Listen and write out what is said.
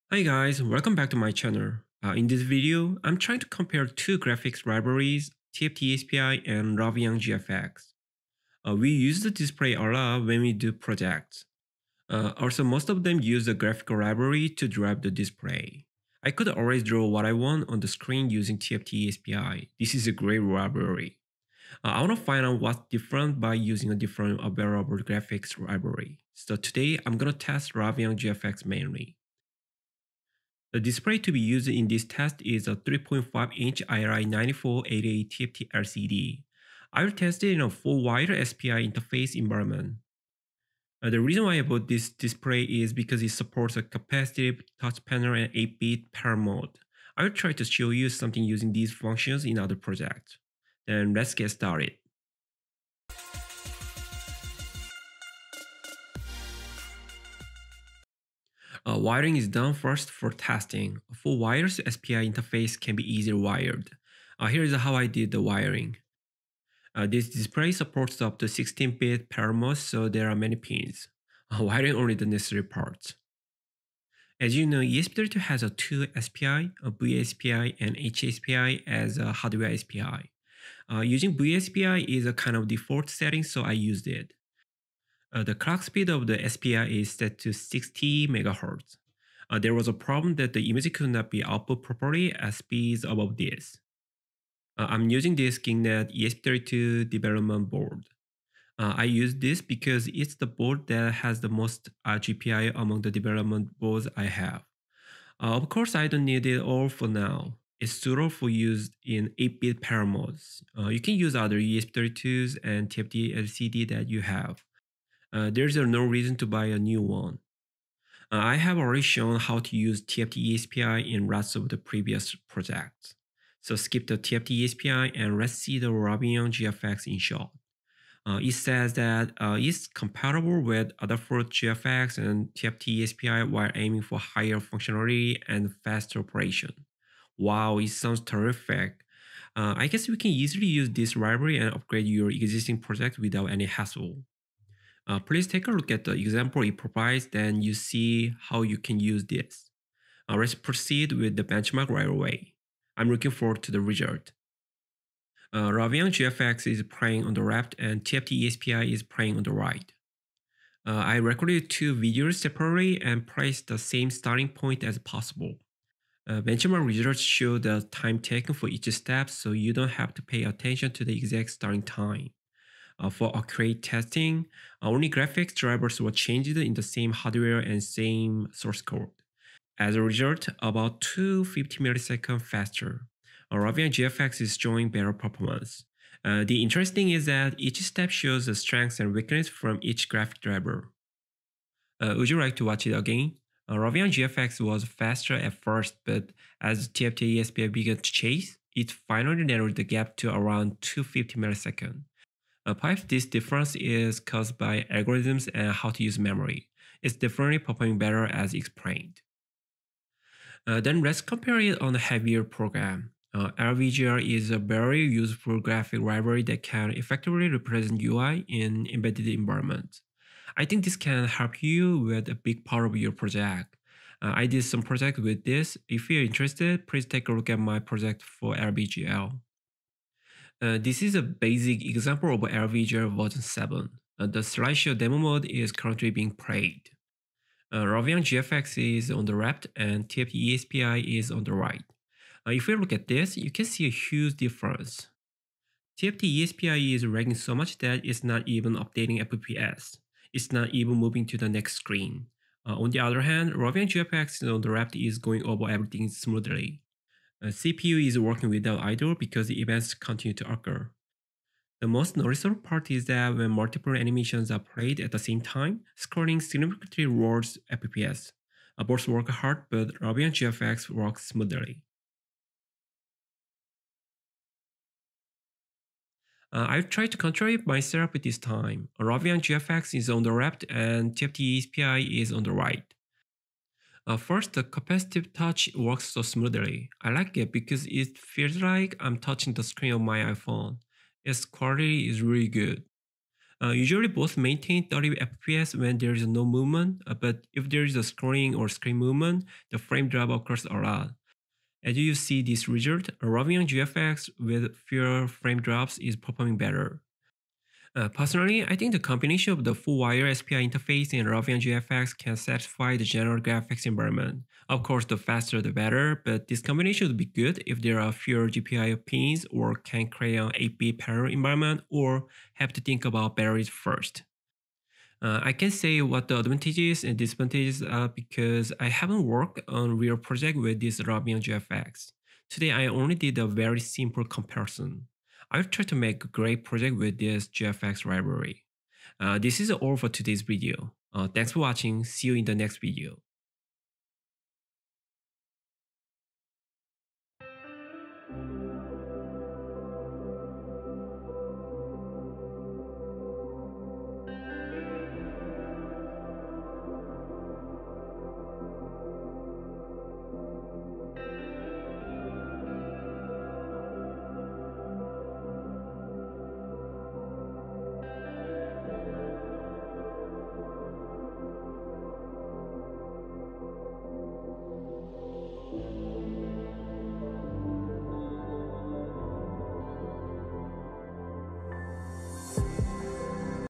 Hi guys, welcome back to my channel. In this video, I'm trying to compare two graphics libraries, TFT SPI and LovyanGFX. We use the display a lot when we do projects. Also, most of them use the graphical library to drive the display. I could always draw what I want on the screen using TFT SPI. This is a great library. I want to find out what's different by using a different available graphics library. So today, I'm going to test LovyanGFX mainly. The display to be used in this test is a 3.5-inch IRI 9488 TFT LCD. I will test it in a 4-wire SPI interface environment. The reason why I bought this display is because it supports a capacitive touch panel and 8-bit pair mode. I will try to show you something using these functions in other projects. Then let's get started. Wiring is done first for testing. For wires, SPI interface can be easily wired. Here is how I did the wiring. This display supports up to 16-bit pair mode, so there are many pins. Wiring only the necessary parts. As you know, ESP32 has a two SPI, a VSPI and HSPI as a hardware SPI. Using VSPI is a kind of default setting, so I used it. The clock speed of the SPI is set to 60 MHz. There was a problem that the image could not be output properly at speeds above this. I'm using this GigNet ESP32 development board. I use this because it's the board that has the most GPI among the development boards I have. Of course, I don't need it all for now. It's suitable for use in 8-bit pair modes. You can use other ESP32s and TFT LCD that you have. There's no reason to buy a new one. I have already shown how to use TFT ESPI in lots of the previous projects. So skip the TFT ESPI and let's see the LovyanGFX in short. It says that it's compatible with Adafruit GFX and TFT ESPI while aiming for higher functionality and faster operation. Wow, it sounds terrific. I guess we can easily use this library and upgrade your existing project without any hassle. Please take a look at the example it provides, then you see how you can use this. Let's proceed with the benchmark right away. I'm looking forward to the result. LovyanGFX is playing on the left and TFT ESPI is playing on the right. I recorded two videos separately and placed the same starting point as possible. Benchmark results show the time taken for each step, so you don't have to pay attention to the exact starting time. For accurate testing, only graphics drivers were changed in the same hardware and same source code. As a result, about 250 milliseconds faster. LovyanGFX is showing better performance. The interesting is that each step shows the strengths and weakness from each graphic driver. Would you like to watch it again? LovyanGFX was faster at first, but as TFT ESPI began to chase, it finally narrowed the gap to around 250 milliseconds. Perhaps this difference is caused by algorithms and how to use memory. It's definitely performing better as explained. Then let's compare it on a heavier program. LVGL is a very useful graphic library that can effectively represent UI in embedded environments. I think this can help you with a big part of your project. I did some project with this. If you're interested, please take a look at my project for LVGL. This is a basic example of LVGL version 7. The slideshow demo mode is currently being played. LovyanGFX is on the left and TFT ESPI is on the right. If we look at this, you can see a huge difference. TFT ESPI is lagging so much that it's not even updating FPS. It's not even moving to the next screen. On the other hand, LovyanGFX on the left is going over everything smoothly. CPU is working without idle because the events continue to occur. The most noticeable part is that when multiple animations are played at the same time, scrolling significantly lowers FPS. Both work hard, but LovyanGFX works smoothly. I've tried to control it myself this time. LovyanGFX is on the left and TFT SPI is on the right. First, the capacitive touch works so smoothly. I like it because it feels like I'm touching the screen of my iPhone. Its quality is really good. Usually both maintain 30 FPS when there is no movement, but if there is a scrolling or screen movement, the frame drop occurs a lot. As you see this result, a LovyanGFX with fewer frame drops is performing better. Personally, I think the combination of the full wire SPI interface and LovyanGFX can satisfy the general graphics environment. Of course, the faster the better, but this combination would be good if there are fewer GPIO pins or can create an 8-bit parallel environment or have to think about batteries first. I can say what the advantages and disadvantages are because I haven't worked on real project with this Radeon GFX. Today I only did a very simple comparison. I'll try to make a great project with this GFX library. This is all for today's video. Thanks for watching. See you in the next video.